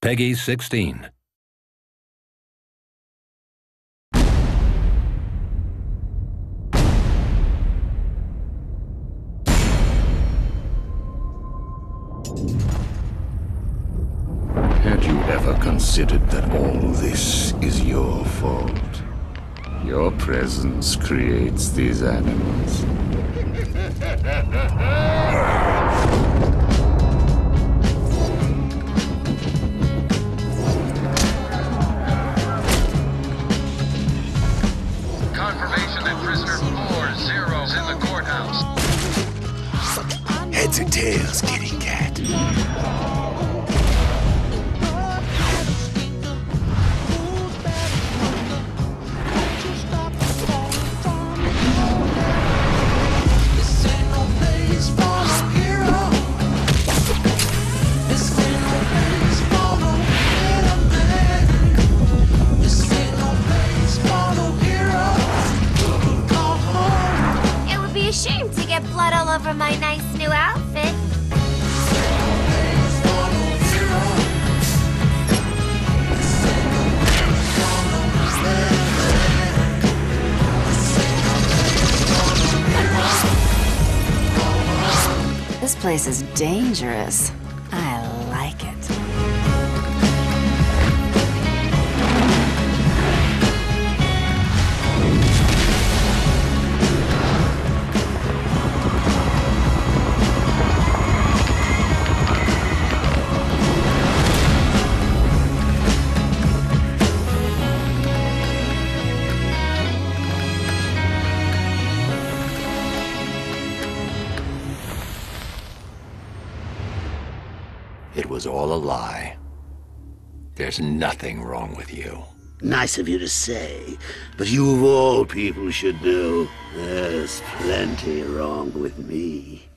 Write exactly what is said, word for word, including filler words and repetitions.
Peggy sixteen. Had you ever considered that all this is your fault? Your presence creates these animals. Confirmation that prisoner four zero's in the courthouse. Heads or tails, kitty cat? Shame to get blood all over my nice new outfit. This place is dangerous. I like it. It was all a lie. There's nothing wrong with you. Nice of you to say, but you of all people should know there's plenty wrong with me.